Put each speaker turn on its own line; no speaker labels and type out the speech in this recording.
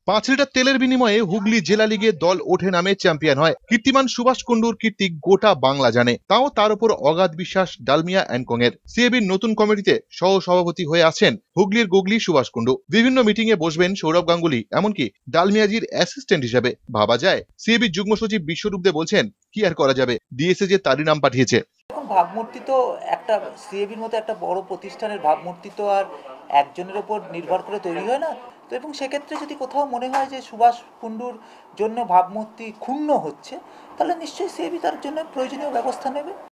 5 litre তেলের বিনিময়ে হুগলি জেলা লিগে দল ওঠে নামে চ্যাম্পিয়ন হয়। কীর্তিমান সুভাষ কুণ্ডুর কীর্তি গোটা বাংলা জানে, তাও তার উপর অগাধ বিশ্বাস ডালমিয়া অ্যান্ড এর। সিএবির নতুন কমিটিতে সহ সভাপতি হয়ে আছেন হুগলির গুগলি সুভাষ কুণ্ডু। বিভিন্ন মিটিং এ বসবেন সৌরভ গাঙ্গুলি, এমনকি ডালমিয়াজির অ্যাসিস্ট্যান্ট হিসেবে। ভাবা যায়, সিএবির যুগ্ম সচিব বিশ্বরূপ দে বলছেন, কি আর করা যাবে, ডিএসএ যে তারই নাম পাঠিয়েছে।
এখন ভাবমূর্তি তো একটা সিএবির মতো একটা বড় প্রতিষ্ঠানের ভাবমূর্তি তো আর একজনের ওপর নির্ভর করে তৈরি হয় না। তো এবং সেক্ষেত্রে যদি কোথাও মনে হয় যে সুভাষ কুণ্ডুর জন্য ভাবমূর্তি ক্ষুণ্ণ হচ্ছে, তাহলে নিশ্চয়ই সিএবি তার জন্য প্রয়োজনীয় ব্যবস্থা নেবে।